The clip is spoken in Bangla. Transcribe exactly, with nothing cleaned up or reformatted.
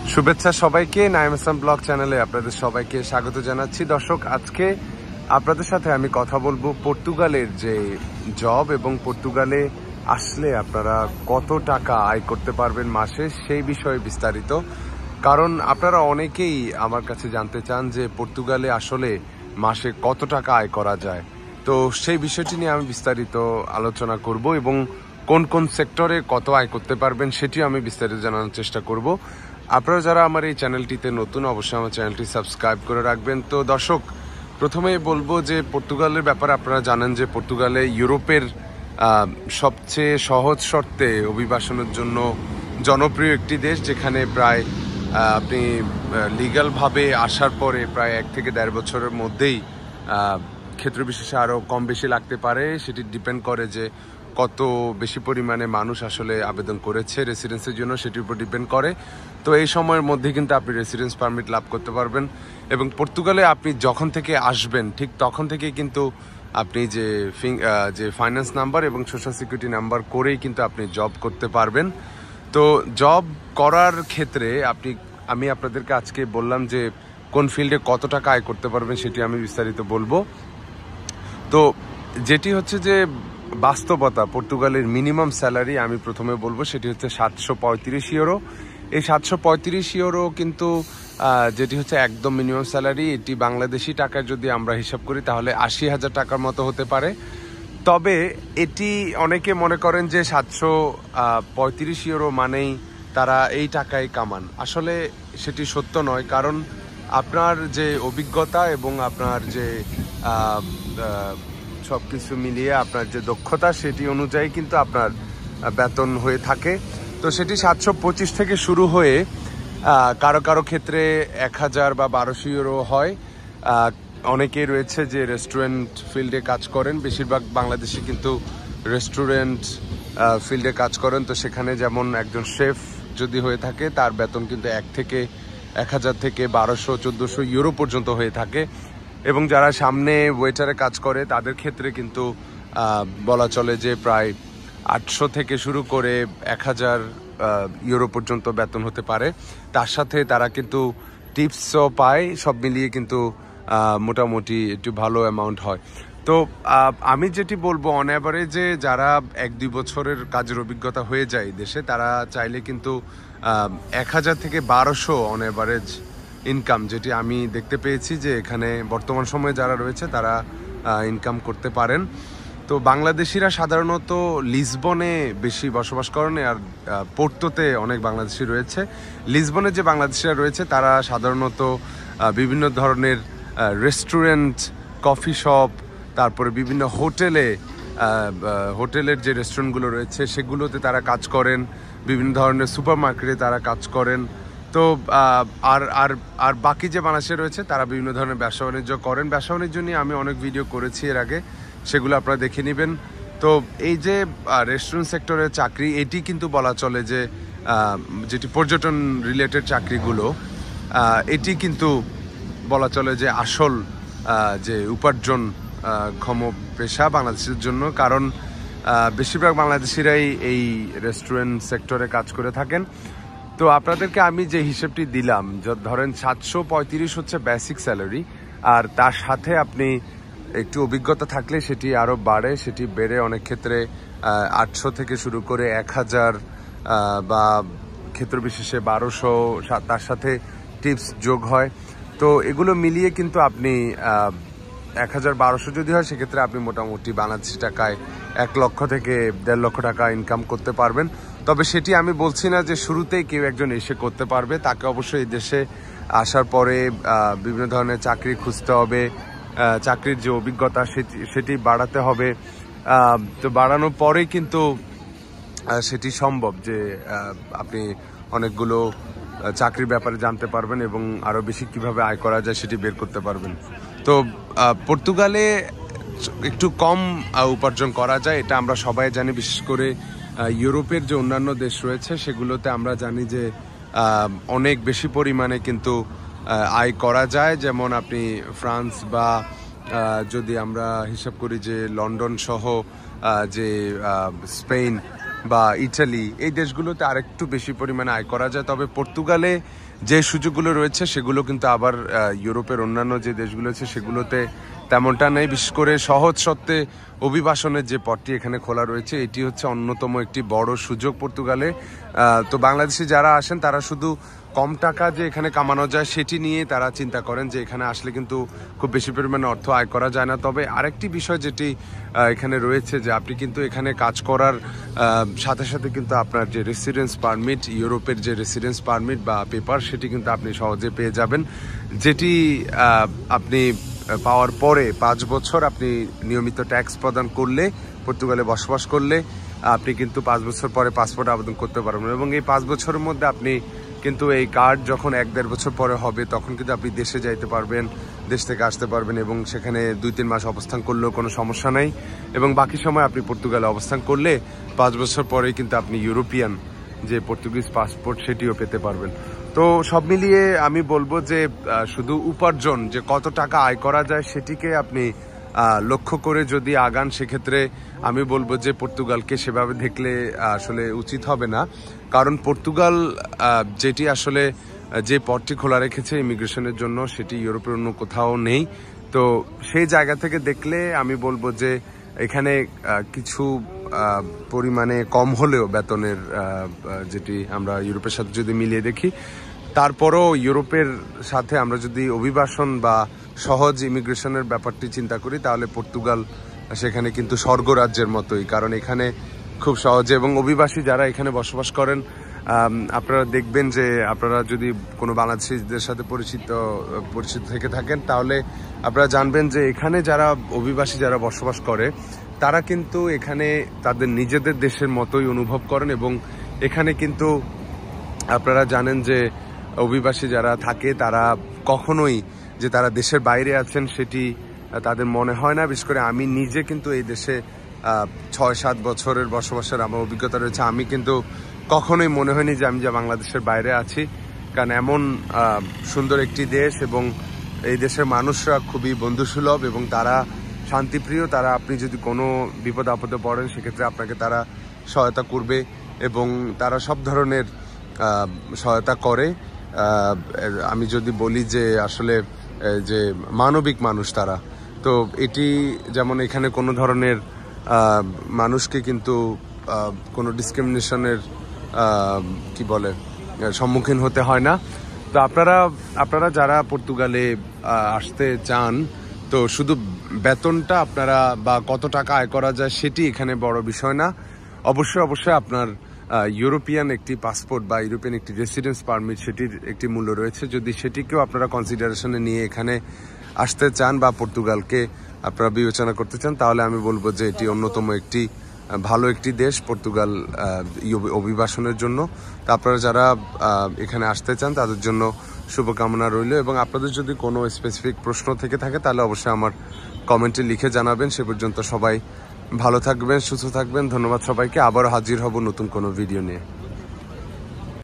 শুভেচ্ছা সবাইকে, নাইম হাসান ব্লগ চ্যানেলে আপনাদের সবাইকে স্বাগত জানাচ্ছি। দর্শক, আজকে আপনাদের সাথে আমি কথা বলবো পর্তুগালের যে জব এবং পর্তুগালে আসলে আপনারা কত টাকা আয় করতে পারবেন মাসে সেই বিষয়ে বিস্তারিত। কারণ আপনারা অনেকেই আমার কাছে জানতে চান যে পর্তুগালে আসলে মাসে কত টাকা আয় করা যায়। তো সেই বিষয়টি নিয়ে আমি বিস্তারিত আলোচনা করব এবং কোন কোন সেক্টরে কত আয় করতে পারবেন সেটিও আমি বিস্তারিত জানানোর চেষ্টা করব। আপনারা যারা আমার এই চ্যানেলটিতে নতুন, অবশ্যই আমার চ্যানেলটি সাবস্ক্রাইব করে রাখবেন। তো দর্শক, প্রথমেই বলবো যে পর্তুগালের ব্যাপারে আপনারা জানেন যে পর্তুগালে ইউরোপের সবচেয়ে সহজ শর্তে অভিবাসনের জন্য জনপ্রিয় একটি দেশ, যেখানে প্রায় আপনি লিগ্যালভাবে আসার পরে প্রায় এক থেকে দেড় বছরের মধ্যেই ক্ষেত্র বিশেষে আরও কম বেশি লাগতে পারে। সেটি ডিপেন্ড করে যে কত বেশি পরিমাণে মানুষ আসলে আবেদন করেছে রেসিডেন্সের জন্য, সেটির উপর ডিপেন্ড করে। তো এই সময়ের মধ্যে কিন্তু আপনি রেসিডেন্স পারমিট লাভ করতে পারবেন এবং পর্তুগালে আপনি যখন থেকে আসবেন ঠিক তখন থেকে কিন্তু আপনি যে যে ফাইন্যান্স নাম্বার এবং সোশ্যাল সিকিউরিটি নাম্বার করেই কিন্তু আপনি জব করতে পারবেন। তো জব করার ক্ষেত্রে আপনি আমি আপনাদেরকে আজকে বললাম যে কোন ফিল্ডে কত টাকা আয় করতে পারবেন সেটি আমি বিস্তারিত বলবো। তো যেটি হচ্ছে যে বাস্তবতা, পর্তুগালের মিনিমাম স্যালারি আমি প্রথমে বলবো সেটি হচ্ছে সাতশো পঁয়ত্রিশ ইউরো। এই সাতশো পঁয়ত্রিশ ইউরো কিন্তু যেটি হচ্ছে একদম মিনিমাম স্যালারি, এটি বাংলাদেশি টাকায় যদি আমরা হিসাব করি তাহলে আশি হাজার টাকার মতো হতে পারে। তবে এটি অনেকে মনে করেন যে সাতশো পঁয়ত্রিশ ইউরো মানেই তারা এই টাকায় কামান। আসলে সেটি সত্য নয়, কারণ আপনার যে অভিজ্ঞতা এবং আপনার যে সব কিছু মিলিয়ে আপনার যে দক্ষতা সেটি অনুযায়ী কিন্তু আপনার বেতন হয়ে থাকে। তো সেটি সাতশো পঁচিশ থেকে শুরু হয়ে কারো কারো ক্ষেত্রে এক হাজার বা বারোশো ইউরো হয়। অনেকেই রয়েছে যে রেস্টুরেন্ট ফিল্ডে কাজ করেন, বেশিরভাগ বাংলাদেশি কিন্তু রেস্টুরেন্ট ফিল্ডে কাজ করেন। তো সেখানে যেমন একজন শেফ যদি হয়ে থাকে তার বেতন কিন্তু এক থেকে এক হাজার থেকে বারোশো চোদ্দোশো ইউরো পর্যন্ত হয়ে থাকে। এবং যারা সামনে ওয়েটারে কাজ করে তাদের ক্ষেত্রে কিন্তু বলা চলে যে প্রায় আটশো থেকে শুরু করে এক হাজার ইউরো পর্যন্ত বেতন হতে পারে। তার সাথে তারা কিন্তু টিপসও পায়, সব মিলিয়ে কিন্তু মোটামুটি একটু ভালো অ্যামাউন্ট হয়। তো আমি যেটি বলবো, অন অ্যাভারেজে যারা এক দুই বছরের কাজের অভিজ্ঞতা হয়ে যায় দেশে, তারা চাইলে কিন্তু এক হাজার থেকে বারোশো অন অ্যাভারেজ ইনকাম, যেটি আমি দেখতে পেয়েছি যে এখানে বর্তমান সময়ে যারা রয়েছে তারা ইনকাম করতে পারেন। তো বাংলাদেশিরা সাধারণত লিসবনে বেশি বসবাস করেন, আর পোর্টোতে অনেক বাংলাদেশি রয়েছে। লিসবনে যে বাংলাদেশিরা রয়েছে তারা সাধারণত বিভিন্ন ধরনের রেস্টুরেন্ট, কফি শপ, তারপরে বিভিন্ন হোটেলে হোটেলের যে রেস্টুরেন্টগুলো রয়েছে সেগুলোতে তারা কাজ করেন, বিভিন্ন ধরনের সুপার মার্কেটে তারা কাজ করেন। তো আর আর আর বাকি যে বাংলাদেশে রয়েছে তারা বিভিন্ন ধরনের ব্যবসা বাণিজ্য করেন। ব্যবসা বাণিজ্য নিয়ে আমি অনেক ভিডিও করেছি এর আগে, সেগুলো আপনারা দেখে নেবেন। তো এই যে রেস্টুরেন্ট সেক্টরের চাকরি, এটি কিন্তু বলা চলে যে যেটি পর্যটন রিলেটেড চাকরিগুলো, এটি কিন্তু বলা চলে যে আসল যে উপার্জন ক্ষম পেশা বাংলাদেশের জন্য। কারণ বেশিরভাগ বাংলাদেশিরাই এই রেস্টুরেন্ট সেক্টরে কাজ করে থাকেন। তো আপনাদেরকে আমি যে হিসেবটি দিলাম, ধরেন সাতশো পঁয়ত্রিশ হচ্ছে বেসিক স্যালারি, আর তার সাথে আপনি একটু অভিজ্ঞতা থাকলে সেটি আরও বাড়ে, সেটি বেড়ে অনেক ক্ষেত্রে আটশো থেকে শুরু করে এক হাজার বা ক্ষেত্র বিশেষে বারোশো, তার সাথে টিপস যোগ হয়। তো এগুলো মিলিয়ে কিন্তু আপনি এক হাজার বারোশো যদি হয় সেক্ষেত্রে আপনি মোটামুটি বাংলাদেশি টাকায় এক লক্ষ থেকে দেড় লক্ষ টাকা ইনকাম করতে পারবেন। তবে সেটি আমি বলছি না যে শুরুতেই কেউ একজন এসে করতে পারবে, তাকে অবশ্যই এই দেশে আসার পরে বিভিন্ন ধরনের চাকরি খুঁজতে হবে, চাকরির যে অভিজ্ঞতা সেটি সেটি বাড়াতে হবে। তো বাড়ানোর পরেই কিন্তু সেটি সম্ভব যে আপনি অনেকগুলো চাকরির ব্যাপারে জানতে পারবেন এবং আরও বেশি কিভাবে আয় করা যায় সেটি বের করতে পারবেন। তো পর্তুগালে একটু কম উপার্জন করা যায়, এটা আমরা সবাই জানি। বিশেষ করে ইউরোপের যে অন্যান্য দেশ রয়েছে সেগুলোতে আমরা জানি যে অনেক বেশি পরিমাণে কিন্তু আয় করা যায়। যেমন আপনি ফ্রান্স বা যদি আমরা হিসাব করি যে লন্ডন সহ যে স্পেন, বা ইটালি, এই দেশগুলোতে আরেকটু বেশি পরিমাণে আয় করা যায়। তবে পর্তুগালে যে সুযোগগুলো রয়েছে সেগুলো কিন্তু আবার ইউরোপের অন্যান্য যে দেশগুলো আছে সেগুলোতে তেমনটা নেই। বিশেষ করে সহজ সত্ত্বে অভিবাসনের যে পথটি এখানে খোলা রয়েছে, এটি হচ্ছে অন্যতম একটি বড় সুযোগ পর্তুগালে। তো বাংলাদেশি যারা আসেন তারা শুধু কম টাকা যে এখানে কামানো যায় সেটি নিয়ে তারা চিন্তা করেন যে এখানে আসলে কিন্তু খুব বেশি পরিমাণে অর্থ আয় করা যায় না। তবে আরেকটি বিষয় যেটি এখানে রয়েছে যে আপনি কিন্তু এখানে কাজ করার সাথে সাথে কিন্তু আপনার যে রেসিডেন্স পারমিট, ইউরোপের যে রেসিডেন্স পারমিট বা পেপার, সেটি কিন্তু আপনি সহজে পেয়ে যাবেন, যেটি আপনি পাওয়ার পরে পাঁচ বছর আপনি নিয়মিত ট্যাক্স প্রদান করলে, পর্তুগালে বসবাস করলে আপনি কিন্তু পাঁচ বছর পরে পাসপোর্ট আবেদন করতে পারবেন। এবং এই পাঁচ বছরের মধ্যে আপনি কিন্তু এই কার্ড যখন এক দেড় বছর পরে হবে তখন কিন্তু আপনি দেশে যাইতে পারবেন, দেশ থেকে আসতে পারবেন এবং সেখানে দুই তিন মাস অবস্থান করলেও কোনো সমস্যা নেই। এবং বাকি সময় আপনি পর্তুগালে অবস্থান করলে পাঁচ বছর পরেই কিন্তু আপনি ইউরোপিয়ান যে পর্তুগিজ পাসপোর্ট সেটিও পেতে পারবেন। তো সব মিলিয়ে আমি বলবো যে শুধু উপার্জন, যে কত টাকা আয় করা যায় সেটিকে আপনি লক্ষ্য করে যদি আগান, সেক্ষেত্রে আমি বলবো যে পর্তুগালকে সেভাবে দেখলে আসলে উচিত হবে না। কারণ পর্তুগাল যেটি আসলে যে পথটি খোলা রেখেছে ইমিগ্রেশনের জন্য, সেটি ইউরোপের অন্য কোথাও নেই। তো সেই জায়গা থেকে দেখলে আমি বলবো যে এখানে কিছু পরিমাণে কম হলেও বেতনের, যেটি আমরা ইউরোপের সাথে যদি মিলিয়ে দেখি, তারপরও ইউরোপের সাথে আমরা যদি অভিবাসন বা সহজ ইমিগ্রেশনের ব্যাপারটি চিন্তা করি, তাহলে পর্তুগাল সেখানে কিন্তু স্বর্গরাজ্যের মতোই। কারণ এখানে খুব সহজে, এবং অভিবাসী যারা এখানে বসবাস করেন, আপনারা দেখবেন যে আপনারা যদি কোনো বাংলাদেশিদের সাথে পরিচিত পরিচিত থেকে থাকেন, তাহলে আপনারা জানবেন যে এখানে যারা অভিবাসী যারা বসবাস করে তারা কিন্তু এখানে তাদের নিজেদের দেশের মতোই অনুভব করেন। এবং এখানে কিন্তু আপনারা জানেন যে অভিবাসী যারা থাকে তারা কখনোই যে তারা দেশের বাইরে আছেন সেটি তাদের মনে হয় না। বিশেষ করে আমি নিজে কিন্তু এই দেশে ছয় সাত বছরের বসবাসের আমার অভিজ্ঞতা রয়েছে, আমি কিন্তু কখনোই মনে হয়নি যে আমি যা বাংলাদেশের বাইরে আছি। কারণ এমন সুন্দর একটি দেশ এবং এই দেশের মানুষরা খুবই বন্ধুসুলভ এবং তারা শান্তিপ্রিয়। তারা আপনি যদি কোনো বিপদ আপদে পড়েন সেক্ষেত্রে আপনাকে তারা সহায়তা করবে এবং তারা সব ধরনের সহায়তা করে। আমি যদি বলি যে আসলে যে মানবিক মানুষ তারা, তো এটি যেমন এখানে কোনো ধরনের মানুষকে কিন্তু কোনো ডিসক্রিমিনেশনের কি বলে সম্মুখীন হতে হয় না। তো আপনারা আপনারা যারা পর্তুগালে আসতে চান, তো শুধু বেতনটা আপনারা বা কত টাকা আয় করা যায় সেটি এখানে বড় বিষয় না। অবশ্যই অবশ্যই আপনার ইউরোপিয়ান একটি পাসপোর্ট বা ইউরোপিয়ান একটি রেসিডেন্স পারমিট, সেটির একটি মূল্য রয়েছে। যদি সেটিকেও আপনারা কনসিডারেশনে নিয়ে এখানে আসতে চান বা পর্তুগালকে আপনারা বিবেচনা করতে চান, তাহলে আমি বলবো যে এটি অন্যতম একটি ভালো একটি দেশ পর্তুগাল অভিবাসনের জন্য। তা আপনারা যারা এখানে আসতে চান তাদের জন্য শুভকামনা রইল। এবং আপনাদের যদি কোনো স্পেসিফিক প্রশ্ন থেকে থাকে তাহলে অবশ্যই আমার কমেন্টে লিখে জানাবেন। সে পর্যন্ত সবাই ভালো থাকবেন, সুস্থ থাকবেন। ধন্যবাদ সবাইকে। আবারও হাজির হব নতুন কোনো ভিডিও নিয়ে।